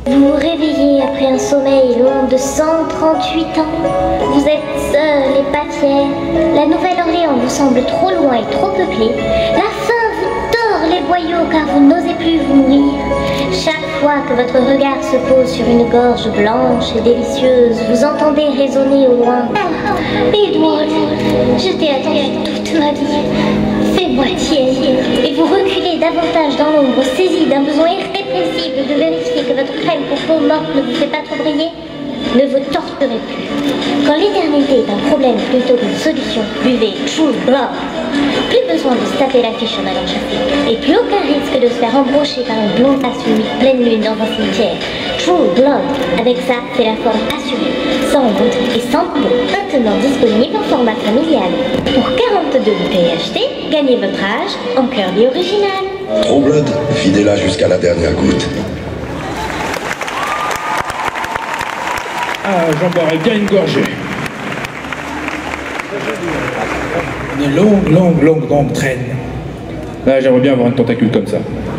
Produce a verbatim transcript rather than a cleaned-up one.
Vous vous réveillez après un sommeil long de cent trente-huit ans. Vous êtes seul et pas fier. La Nouvelle-Orléans vous semble trop loin et trop peuplée. La faim vous tord les boyaux car vous n'osez plus vous nourrir. Chaque fois que votre regard se pose sur une gorge blanche et délicieuse, vous entendez résonner au loin. Edward, je t'ai attendu toute ma vie. Fais-moi tienne. Et vous reculez davantage dans l'ombre, saisi d'un besoin irrépressible de vérifier que votre crème pour peau morte ne vous fait pas trop briller. Ne vous torturez plus. Quand l'éternité est un problème plutôt qu'une solution, buvez True Blood. Plus besoin de se taper la fiche en allant chasser. Et plus aucun risque de se faire embrocher par un blondasse une pleine lune dans un cimetière. True Blood. Avec ça, c'est la forme assurée. Sans goutte et sans peau. Maintenant disponible en format familial. Pour quarante-deux bouteilles achetées, gagnez votre âge en curly original. True Blood, videz-la jusqu'à la dernière goutte. Ah, j'en boirais bien une gorgée. Une longue, longue, longue, longue traîne. Là, j'aimerais bien avoir un tentacule comme ça.